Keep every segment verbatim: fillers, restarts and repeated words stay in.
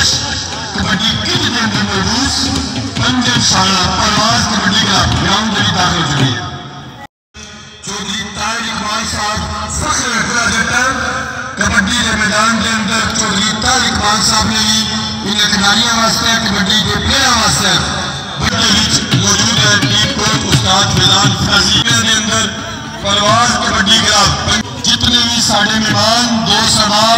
पेशकश कबड्डी किट के अंदर मौजूद पंजन शाला परवाज कबड्डी क्लब ग्राउंड में दाखिल हो चुकी है। चौधरी तारिक इकबाल साहब फख्र जट्टा कबड्डी के मैदान के अंदर चौधरी तारिक इकबाल साहब ने भी इन खिलाड़ियों वास्ते कबड्डी के प्लेयर वास्ते मौजूद है। टीम कोच उस्ताद फैजान फराजी के अंदर परवाज कबड्डी क्लब जितने भी साढ़े मेहमान दोस्त अहबाब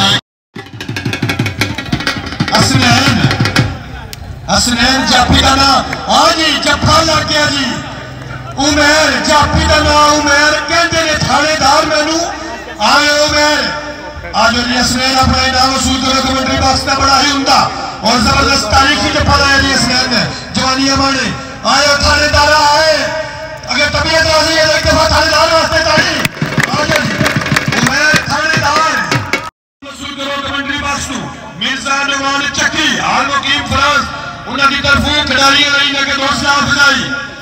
हसनैन हसनैन जाफी का नाम हाँ जी जफा लग गया जी। उमेर जाफी का नाम उमेर कहते ने थानेदार मैनू आए उमेर आज हसनैन अपना इनाम वसूल करो कमेंट्री बॉक्स का बड़ा ही उमदा और जबरदस्त तारीखी जफा लाया जी हसनैन ने जवानियां माने आए थानेदार आए अगर तबीयत राजी है एक दफा थानेदार वास्ते ताली आज उमेर थानेदार वसूल करो कमेंट्री बॉक्स नु मिर्जा नवान चक्की आल मुकीम फराज उन्हां दी तरफों खिडारियां रही ने के दोस्त साहब बधाई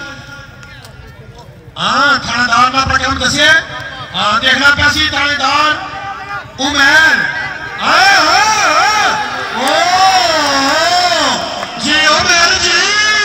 हां थानेदार ना पर क्या दसे हां देखना कैसी थानेदार उमेर हां हां ओ जी उमेर जी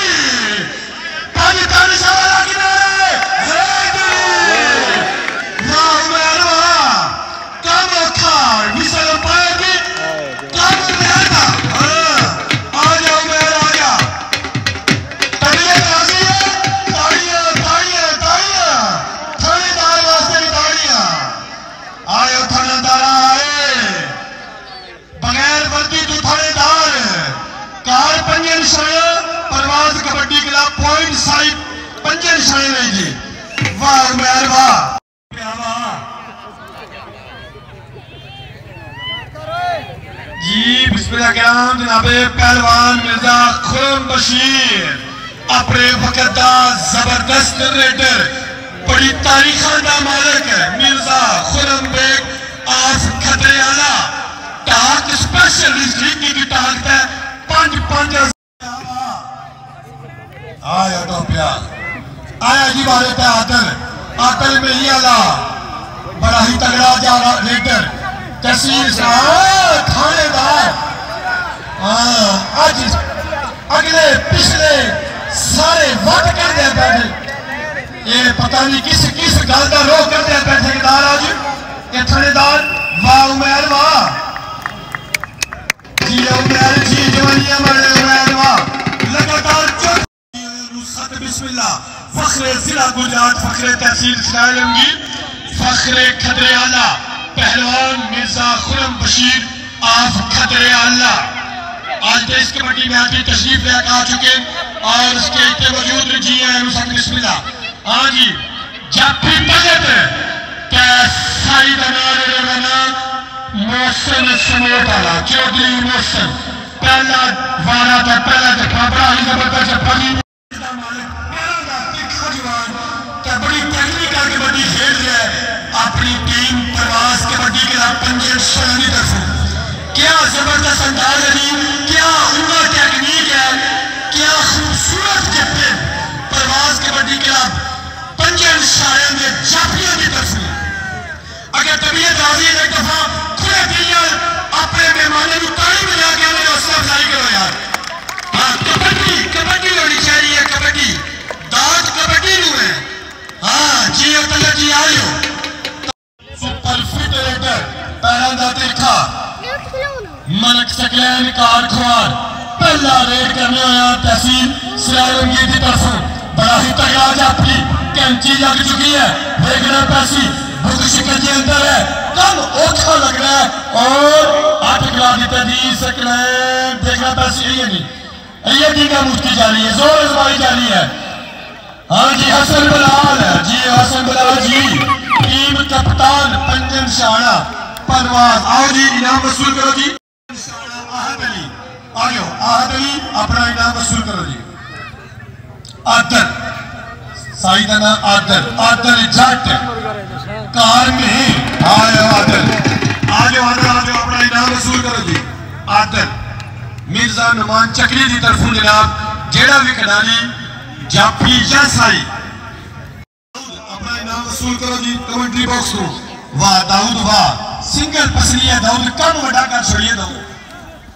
पानी तानी सवाला किनारे हे जी वाह उमेर वाह काम खार मिसल पाए की काम उमेर का हां आ जा उमेर आ जा तबीयत राजी है ताड़ियां ताड़ियां ताड़ियां थानेदार वास्ते भी ताड़ियां आयो थानेदार आए बगैर वर्दी तू थानेदार कार पंजे निशाने Parwaz kabaddi club point side पंजे निशाने नहीं जी वाह उमेर वाह जी बिस्मिल्लाह कराम जनाबे पहलवान मिर्जा खुरम बशीर अपने वक्त का जबरदस्त रेडर बड़ी तारीखा का मालिक है मिर्जा खुरम बेग आफ खतरेआला टाक स्पेशल डिस्ट्रिक्ट की टाक है पांच पांच आया टोपिया आया जी वाले पे आदल आदल में ही आला बड़ा ही तगड़ा जा रेडर तहसील साहब थानेदार हाँ आज अगले पिछले सारे वोट कर दे बैठे ये पता नहीं किस किस गल का रोक कर दे बैठे ठेकेदार आज ये थानेदार वाह उमेर वाह जी उमेर जी जवानियां मरे उमेर वाह लगातार सत बिस्मिल्लाह फखरे जिला गुजरात फखरे तहसील शायलमगीर फखरे खदरे आला पहलवान मिर्जा खुरम बशीर आफ खदरे आला आज देश कबड्डी में आज तशरीफ लेकर आ चुके और उसके इतने मौजूद जी हैं बिस्मिल्लाह हाँ जी जाफी भगत कैसाई मोहसन समोटाला चौधरी मोहसन पहला वारा था पहला जफा बड़ा ही जबरदस्त जफा जी बड़ी टेक्निकल कबड्डी खेल रहा है अपनी टीम प्रवास कबड्डी के साथ पंजे शहरी तरफ क्या जबरदस्त अंदाज है जी क्या उम्दा टेक्निक है क्या खूबसूरत जफे प्रवास कबड्डी क्लब पंजन शायर में जाफियों की तरफ अगर तबीयत राजी है एक दफा खुले दिल अपने मेहमानों को ताली बजा के हमें हौसला अफजाई करो यार हाँ कबड्डी कबड्डी होनी चाहिए कबड्डी दांत कबड्डी नू है हाँ जी अब्दुल्ला जी आयो सुपर फिट रेडर पैरां दा देखा मलक सकलैन कार खुआर पहला रेड करने होया तहसील सरायरंगीर की तरफ बड़ा ही तगड़ा जाफी कैंची लग चुकी है देखना पैसी भूख शिकन के अंदर है कम औखा लग रहा है और आठ गिला देता जी सकलैन देखना पैसी ये नहीं ये दी का मुफ्ती जारी है जोर आजमाई जारी है हाँ जी हसन बलाल जी हसन बलाल जी टीम कप्तान पंजन शाना परवाज आओ जी इनाम वसूल करो जी आहद अली आओ आहद अली अपना इनाम वसूल करो जी आदर साइदाना आदर आदर जट कार में आयो आदर आजो आदर आजो अपना इनाम वसूल करो जी आदर मिर्जा नुमान चक्री की तरफ जनाब जेड़ा भी खिलाड़ी जाफी या साई अपना इनाम वसूल करो जी कमेंट्री बॉक्स को वाह दाऊद वाह सिंगल पसलिया दाऊद कम वड़ा कर छोड़िए दाऊद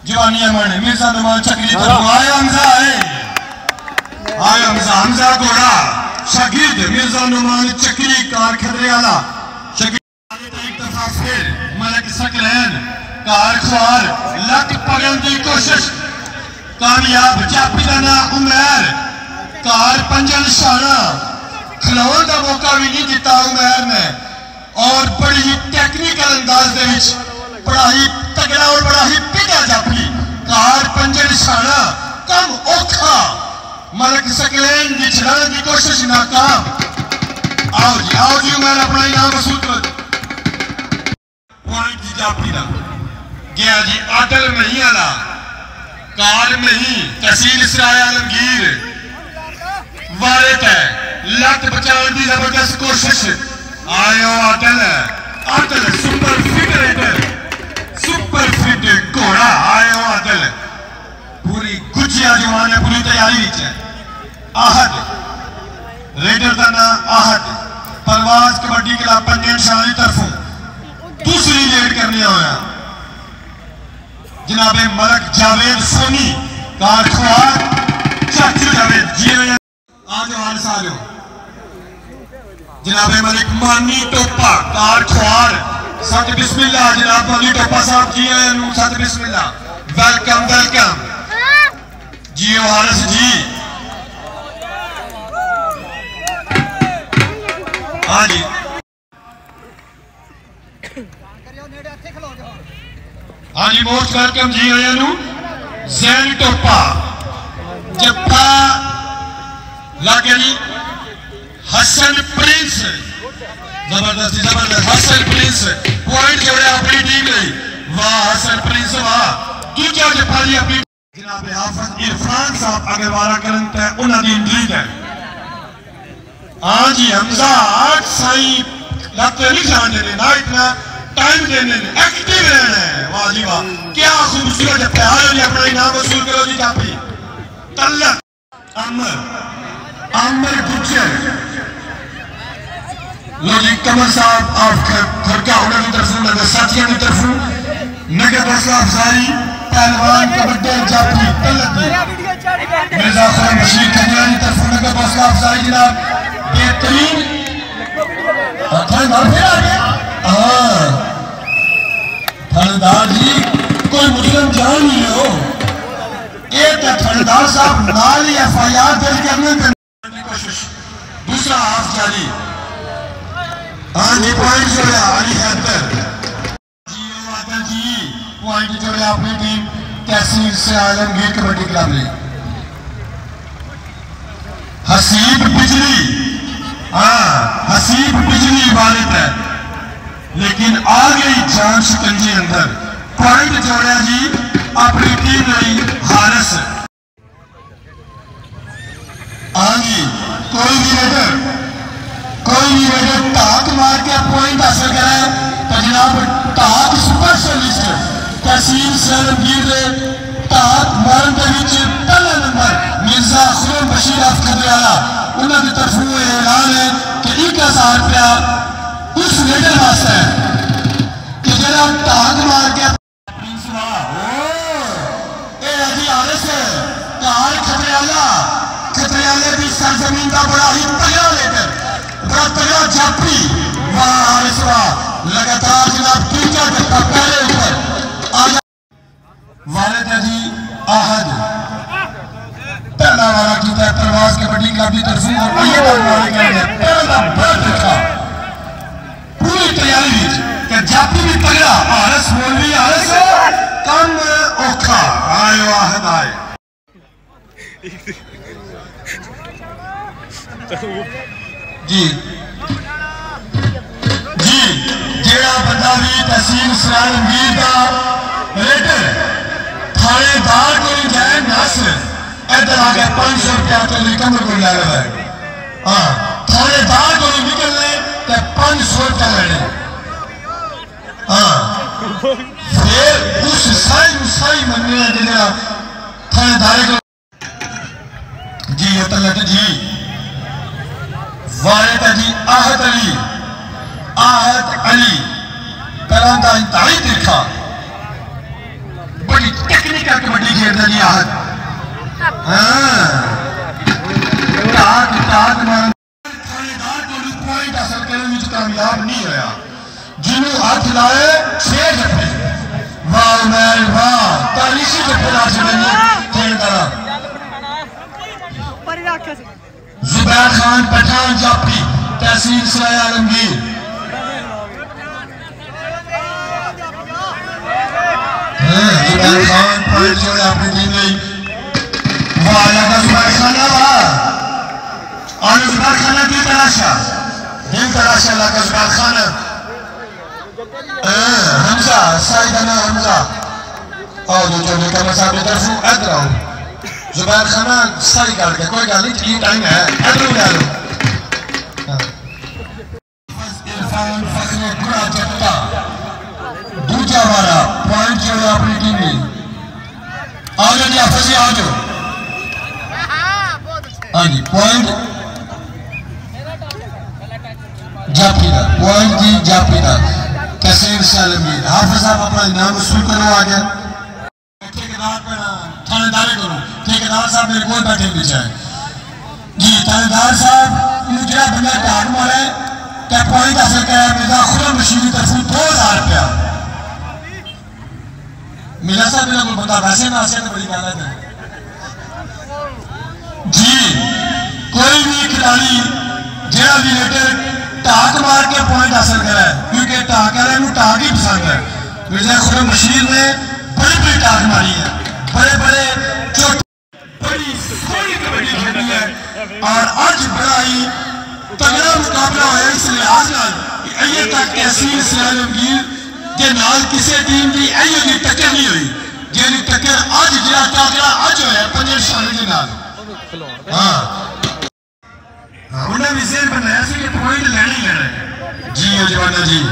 जवानिया मन मिर्जा नुमान चक्री तरफ आए हमजा है आए हमजा हमजा घोड़ा शकीद मिर्जा नुमान चक्री कार खतरे वाला शकीद एक दफा फिर मलक सकलैन कार ख्वार लक पगन की कोशिश कामयाब जापी का ना उमर कार पंजन शाना खिलाने का मौका भी नहीं दिता उमर ने और बड़ी ही टेक्निकल अंदाज दे विच बड़ा ही तगड़ा और बड़ा ही पिता जापी कार पंजन शाना कम औखा मलक सकलैन की छड़ाने की कोशिश नाकाम। आओ जी आओ जी उमर अपना इनाम वसूल कर पॉइंट जी जापी ना गया जी आदल नहीं आला कार में ही तहसील सराय आलमगीर वारित है लत बचाने की जबरदस्त कोशिश आयो Adil Adil super fit raider super fit घोड़ा आयो आदल पूरी गुजिया जवान है पूरी तैयारी है आहद रेडर का नाम आहद परवाज कबड्डी क्लब पंजन शाही तरफों दूसरी रेड करने आया जनाबे मलक जावेद सोनी कार ख्वार चाचू जावेद जी आज हाल सालो जनाबे मलिक मानी टोपा कार ख्वार सत बिस्मिल्लाह जनाब मानी टोपा साहब जी आए सत बिस्मिल्लाह वेलकम वेलकम जी हारिस जी हाँ जी हाँ जी मोस्ट वेलकम जी आया जैन टोपा जप्पा लागे जी हसन प्रिंस जबरदस्त जबरदस्त हसन प्रिंस पॉइंट जोड़े अपनी टीम ਲਈ वाह हसन प्रिंस वाह दूजा जप्पा जी अपनी जनाब हाफिज इरफान साहब अगरवाला करन ते उन्हां दी इंट्रीग है हाँ जी हमजा आठ साई लगते नहीं जान देने ना इतना टाइम देने एक्टिव रहना है वाह जी वाह क्या खूबसूरत है प्यार जी अपना इनाम वसूल करो जी जापी तल्लक अमर अमर गुज्जर लो जी कमर साहब आप खड़का उन्होंने की तरफ नगर साथियों की तरफ नगर हौसला अफजाई पहलवान कबड्डी जापी तल्लक मिर्जा खुरम बशीर खनिया की तरफ नगर हौसला अफजाई जनाब बेहतरीन थानेदार फिर आ गया हाँ थानेदार जी कोई मुस्लिम जान नहीं हो एक थानेदार साहब नाल ही एफ आई आर दर्ज करने की कोशिश दूसरा हाफ जारी हाँ जी पॉइंट जोड़े अली हैदर जी आदल जी पॉइंट जोड़े अपनी टीम तहसील से आलमगीर कबड्डी क्लब ने हसीब बिजली हाँ हसीब बिजली वालिद है लेकिन आ गई जान शिकंजे अंदर पॉइंट जोड़िया जी अपनी टीम नहीं हारिस हाँ जी कोई भी रेडर कोई भी रेडर टाक मार के पॉइंट हासिल करे तो जनाब टाक स्पेशलिस्ट तहसील सलमगीर दे टाक मारन दे विच पहला नंबर मिर्जा खुरम बशीर खदरियाला उन्होंने की तरफों ऐलान है कि एक हजार रुपया उस रेडर वास्ते है कि जरा टांग मार के कार खतरियाला खतरियाले की सरजमीन का बड़ा ही तगड़ा रेडर बड़ा तगड़ा जापी वाह हारिस वाह लगातार जनाब तीजा जत्था पहले ऊपर आ वालिद जी आहद पहला वाला कीता है प्रवास कबड्डी क्लब की तरफ और ये वाले करेंगे पहला बर्थ रखा पूरी तैयारी विच कि जापी भी तगड़ा हारिस मौलवी हारिस कम औखा आयो आहद आए जी जी जेड़ा बंदा भी तहसील सरायनगीर का रेडर थानेदार को जाए नासिर इधर आ गया पांच सौ रुपया तो कमर को ले रहा है हाँ थानेदार को निकलने तो पांच सौ रुपया लेने हाँ फिर उस साई साई मनने जरा थानेदार को जी तलक जी वालिद जी आहद अली आहद अली तरह का इंतहाई देखा बड़ी टेक्निक खेलता जी आहत हाँ टाक टाक मार थानेदार को पॉइंट हासिल करने में कामयाब नहीं होया जिन्हों हाथ लाए छह जफे वाह मैन वाह तारीखी जफे ला छड़े खेलदारा जुबैर खान पठान जापी तहसील सराय आलमगीर जुबैर खान पॉइंट जोड़े अपनी टीम ने वाह लगा जुबैर खाना वाह और जुबैर खाना की तलाशा दिल तलाशा लगा जुबैर खाना हमजा साइदना हमजा और जो जो निकल साहब ने तरफू इधर आओ जुबैर खाना सही करके कोई गल नहीं ठीक टाइम है इधर ले लो इरफान फखरे गुरा जट्टा दूजा वाला पॉइंट जो है अपनी टीम में आओ जी हाफिज जी आओ जो हाँ जी पॉइंट जापीदा पॉइंट जी जापीदा तहसील से आलमगीर हाफिज साहब अपना इनाम वसूल करो आ गया ठेकेदार पे थानेदारी करो ठेकेदार साहब मेरे कोल बैठे पीछे जी थानेदार साहब मुझे बंदा ढाक मारे क्या पॉइंट हासिल करा मिर्जा खुदा मशीन की तरफ दो हजार रुपया मिला साहब मेरा कोई बंदा वैसे ना आसे तो बड़ी गलत है जी कोई भी खिलाड़ी जेड़ा भी लेटर टाक मार के पॉइंट हासिल करा है क्योंकि टाक वाले को टाक ही पसंद है मिर्जा खुदा मशीन ने बड़ी बड़ी टाक मारी है बड़े बड़े चोट बड़ी सोनी कबड्डी खेली है और आज बड़ा ही तगड़ा मुकाबला होया इस लिहाज नाल अजे तक तहसील से आलमगीर के नाल किसी टीम की अयो की टक्कर नहीं हुई जेदी टक्कर आज जिला टाकरा आज होया पंजे शामिल के नाल हां हां उन्हें भी जेर बनाया सी कि पॉइंट लेना ही लेना है जी जवाना जी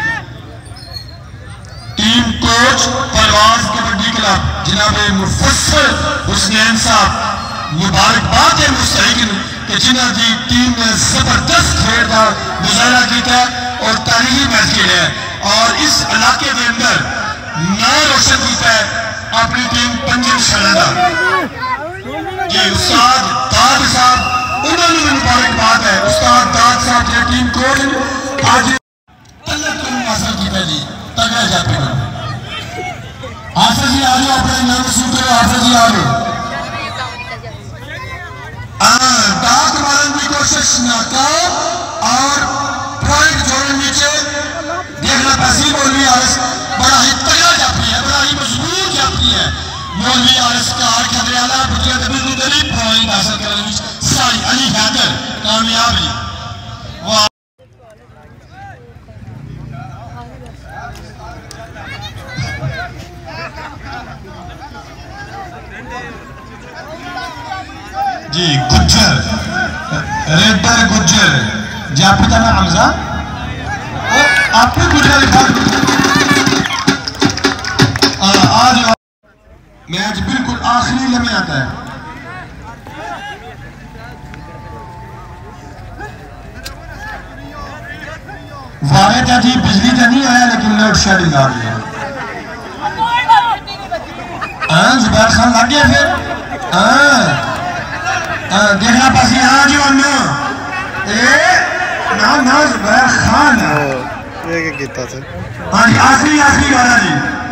team coach Parwaz kabaddi club जनाब मुफस्सल हुसैन साहब मुबारकबाद है मुस्तहिक कि जिन्हों की टीम ने जबरदस्त खेल का मुजाहरा किया और तारीखी मैच खेले और इस इलाके के अंदर नाम रोशन किया है अपनी टीम पंजन शाला जी उस्ताद दाद साहब उन्होंने भी मुबारकबाद है उस्ताद दाद साहब जो टीम कोच आज तलब हासिल किया जी तगड़ा जाते हैं हाफिज जी आ जाओ अपने नाम वसूल करो हाफिज जी आ जाओ डाक मारने की कोशिश नाकाम और पॉइंट जोड़ने नीचे देखना पैसी मौलवी आरस बड़ा ही तगड़ा जाती है बड़ा ही मजबूत जाती है मौलवी आरस कार खतरेला बुद्धिया दबी दली पॉइंट हासिल करने में साई अली हैदर कामयाब है वाह जी गुज्जर रेडर गुज्जर जापिता ना हमजा आपने गुज्जर लिखा आज मैच बिल्कुल आखिरी लम्हे आता है वायद है जी बिजली तो नहीं आया लेकिन लोड शेडिंग आ गई है हाँ जुबैर खान लग गया फिर हाँ देखना पासी हाँ जी अन्ना ए ना ना जुबैर खान ये क्या कीता थे हाँ जी आखिरी आखिरी वाला जी